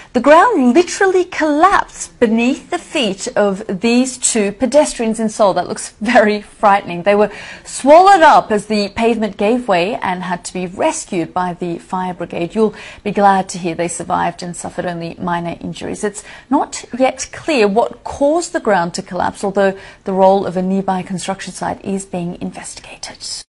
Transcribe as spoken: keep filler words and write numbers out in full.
The ground literally collapsed beneath the feet of these two pedestrians in Seoul. That looks very frightening. They were swallowed up as the pavement gave way and had to be rescued by the fire brigade. You'll be glad to hear they survived and suffered only minor injuries. It's not yet clear what caused the ground to collapse, although the role of a nearby construction site is being investigated.